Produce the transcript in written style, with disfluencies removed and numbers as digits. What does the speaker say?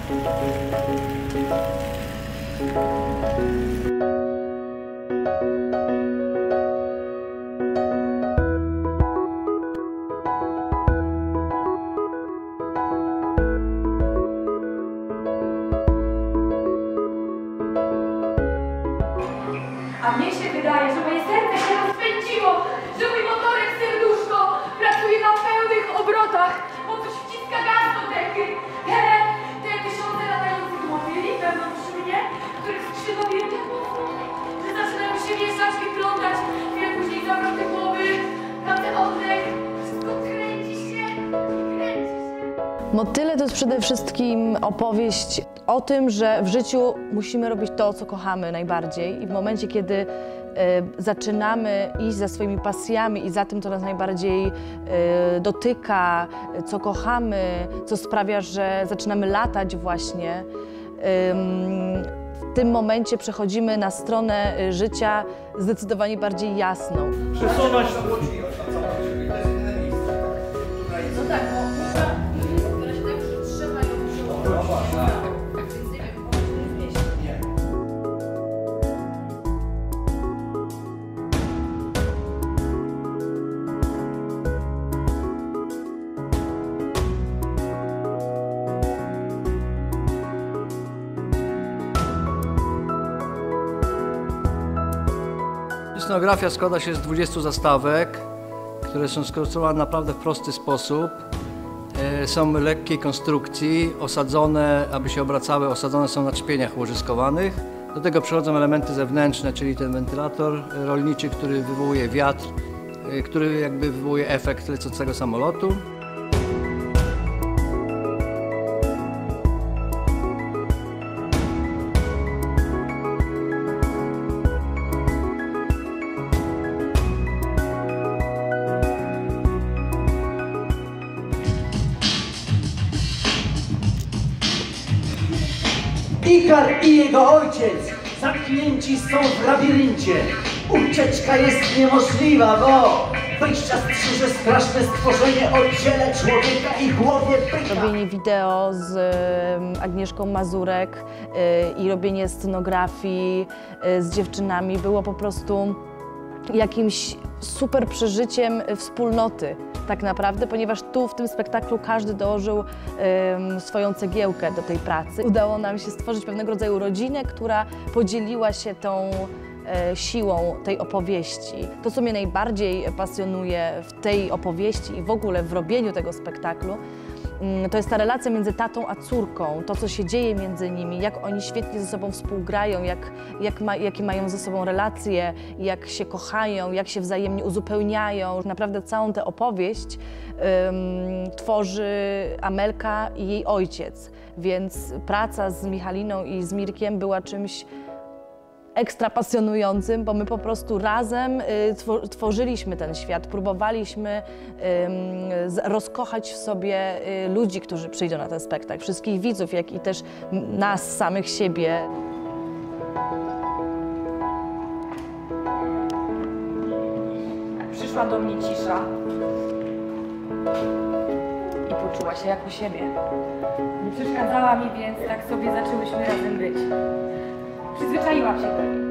A mnie się wydaje, że moje serce się rozpędziło, że mój motorek serduszko pracuje na pełnych obrotach, bo coś wciska gaz do dechy. Te tysiące latających motyli wewnątrz mnie, których skrzydłowiły tak mocno, że zaczynają się mieszać, wyglądać, chwilę później zawroty głowy, na ten oddech, wszystko kręci się. Motyle to jest przede wszystkim opowieść o tym, że w życiu musimy robić to, co kochamy najbardziej i w momencie, kiedy zaczynamy iść za swoimi pasjami i za tym, co nas najbardziej dotyka, co kochamy, co sprawia, że zaczynamy latać właśnie, w tym momencie przechodzimy na stronę życia zdecydowanie bardziej jasną. Przesunąć. No tak, bo która się tak trzyma ją przyłożyć. Więc nie wiem, może nie zmieści. Scenografia składa się z 20 zastawek, które są skonstruowane naprawdę w prosty sposób. Są lekkiej konstrukcji, osadzone, aby się obracały, osadzone są na trzpieniach łożyskowanych. Do tego przychodzą elementy zewnętrzne, czyli ten wentylator rolniczy, który wywołuje wiatr, który jakby wywołuje efekt lecącego samolotu. Ikar i jego ojciec zamknięci są w labiryncie. Ucieczka jest niemożliwa, bo wyjścia strzeże straszne stworzenie o ciele człowieka i głowie byka. Robienie wideo z Agnieszką Mazurek i robienie scenografii z dziewczynami było po prostu jakimś super przeżyciem wspólnoty tak naprawdę, ponieważ tu w tym spektaklu każdy dołożył swoją cegiełkę do tej pracy. Udało nam się stworzyć pewnego rodzaju rodzinę, która podzieliła się tą siłą tej opowieści. To, co mnie najbardziej pasjonuje w tej opowieści i w ogóle w robieniu tego spektaklu, to jest ta relacja między tatą a córką, to, co się dzieje między nimi, jak oni świetnie ze sobą współgrają, jakie mają ze sobą relacje, jak się kochają, jak się wzajemnie uzupełniają. Naprawdę całą tę opowieść tworzy Amelka i jej ojciec, więc praca z Michaliną i z Mirkiem była czymś ekstra pasjonującym, bo my po prostu razem tworzyliśmy ten świat, próbowaliśmy rozkochać w sobie ludzi, którzy przyjdą na ten spektakl, wszystkich widzów, jak i też nas samych siebie. Przyszła do mnie cisza i poczuła się jak u siebie. Nie przeszkadzała mi, więc tak sobie zaczęłyśmy razem być. Przyzwyczaiłam się do niej.